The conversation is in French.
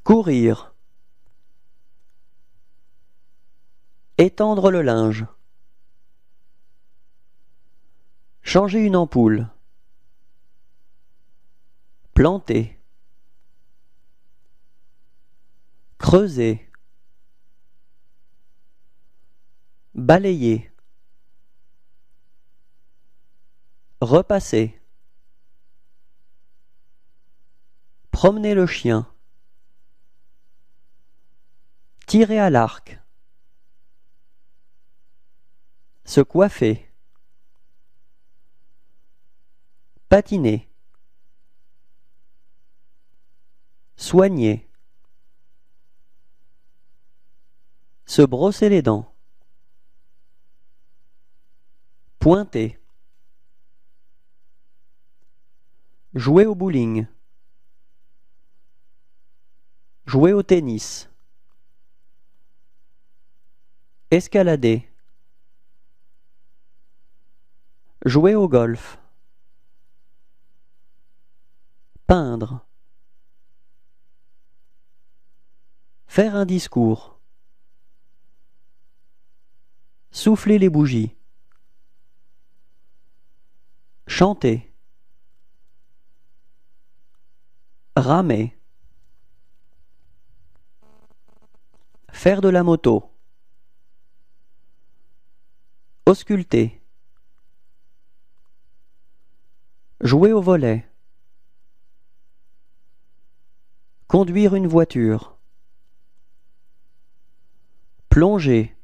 Courir. Étendre le linge. Changer une ampoule. Planter. Creuser. Balayer. Repasser. Promener le chien. Tirer à l'arc. Se coiffer. Patiner. Soigner. Se brosser les dents. Pointer. Jouer au bowling. Jouer au tennis. Escalader. Jouer au golf. Peindre. Faire un discours. Souffler les bougies. Chanter. Ramer. Faire de la moto. Ausculter. Jouer au volley. Conduire une voiture. Plonger.